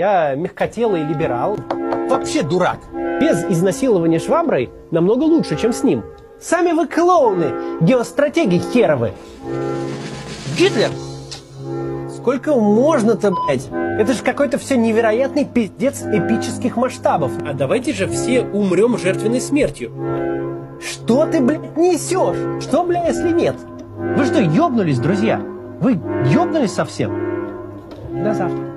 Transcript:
Я мягкотелый либерал. Вообще дурак. Без изнасилования шваброй намного лучше, чем с ним. Сами вы клоуны, геостратеги херовы. Гитлер? Сколько можно-то, блядь? Это же какой-то все невероятный пиздец эпических масштабов. А давайте же все умрем жертвенной смертью. Что ты, блядь, несешь? Что, бля, если нет? Вы что, ёбнулись, друзья? Вы ёбнулись совсем? До завтра.